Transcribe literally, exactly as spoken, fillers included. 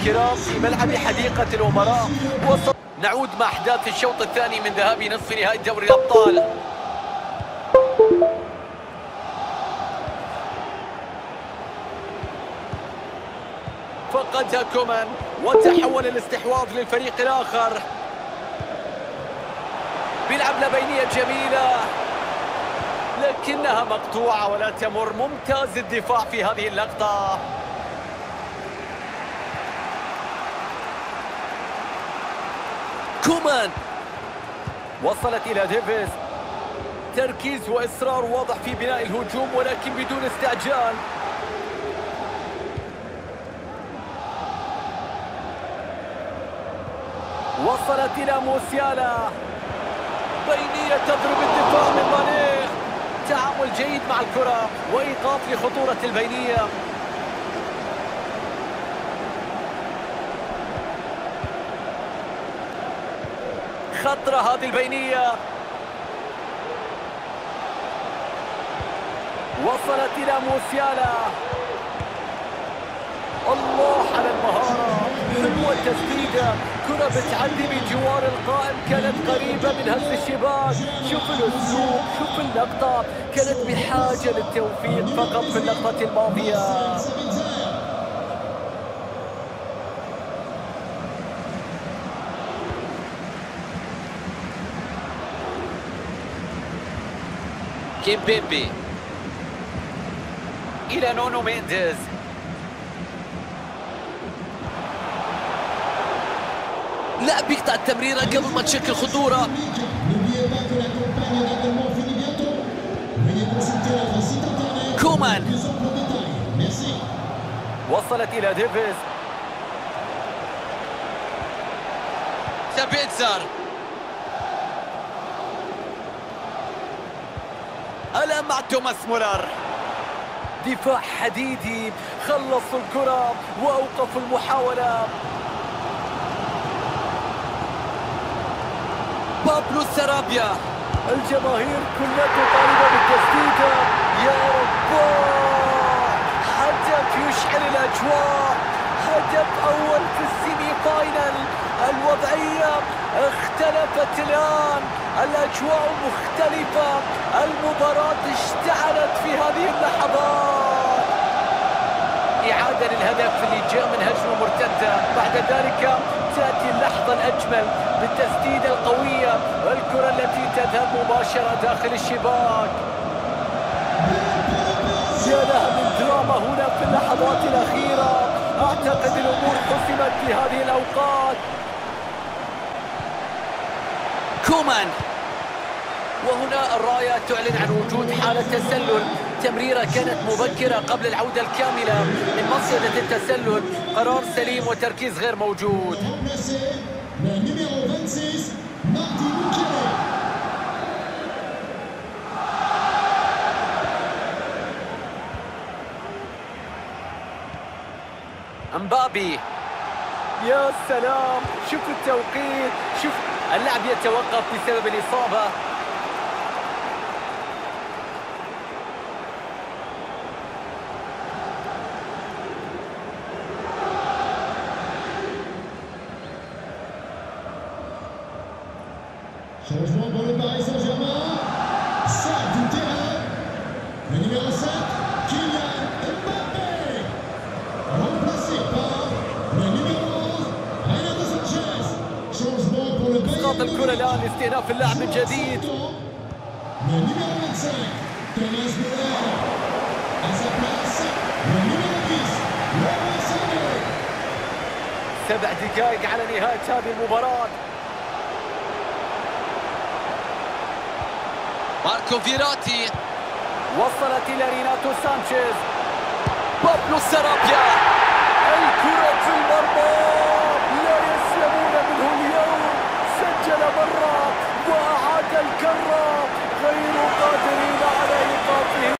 الكرام في ملعب حديقة الأمراء. وصل... نعود مع أحداث الشوط الثاني من ذهاب نصف نهائي دوري الأبطال. فقدها كومان وتحول الاستحواذ للفريق الآخر. بيلعب لبينية جميلة لكنها مقطوعة ولا تمر. ممتاز الدفاع في هذه اللقطة. كومان وصلت إلى ديفيز. تركيز وإصرار واضح في بناء الهجوم ولكن بدون استعجال. وصلت إلى موسيالا. بينية تضرب الدفاع من ماني. تعامل جيد مع الكرة وإيقاف لخطورة البينية. خطرة هذه البينية. وصلت إلى موسيالا. الله على المهارة. حلوة التسديدة. كرة بتعدي بجوار القائم كانت قريبة من هز الشباك. شوف الأسلوب شوف اللقطة. كانت بحاجة للتوفيق فقط في اللقطة الماضية. كيمبيمبي إلى نونو مينديز. لا بيقطع التمريرة قبل ما تشكل خطورة. كومان وصلت إلى ديفيز. سابيتزر. الآن مع توماس مولر. دفاع حديدي. خلصوا الكرة وأوقفوا المحاولة. بابلو سارابيا. الجماهير كلها تطالب بالتسديدة. يا رب هدف يشعل الأجواء. هدف أول في السيمي فاينل. الوضعية اختلفت الآن. الأجواء مختلفة. المباراة اشتعلت في هذه اللحظات. إعادة للهدف اللي جاء من هجمة مرتدة. بعد ذلك تأتي اللحظة الأجمل بالتسديدة القوية. الكرة التي تذهب مباشرة داخل الشباك. يا لها من دراما هنا في اللحظات الأخيرة. أعتقد الأمور حسمت في هذه الأوقات. كومان وهنا الراية تعلن عن وجود حالة تسلل. تمريرة كانت مبكرة قبل العودة الكاملة من مصيدة التسلل. قرار سليم وتركيز غير موجود. امبابي. يا سلام شوف التوقيت. شوف اللاعب يتوقف بسبب الإصابة. Changement pour le Paris Saint-Germain. Sort du terrain. Le numéro sept, Kylian Mbappé. Remplacé par le numéro onze, Renato Sanchez. Changement pour le Bayern. اسقاط الكرة الآن لاستئناف اللعب من جديد. Le numéro vingt-cinq, Thomas Müller. À sa place, le numéro dix, Leroy Sané. سبع دقائق على نهاية هذه المباراة. ماركو فيراتي. وصلت إلى ريناتو سانشيز. بابلو سارابيا. الكرة في المرمى. لا يسلمون منه اليوم. سجل مرة وأعاد الكرة. غير قادرين على إيقافه.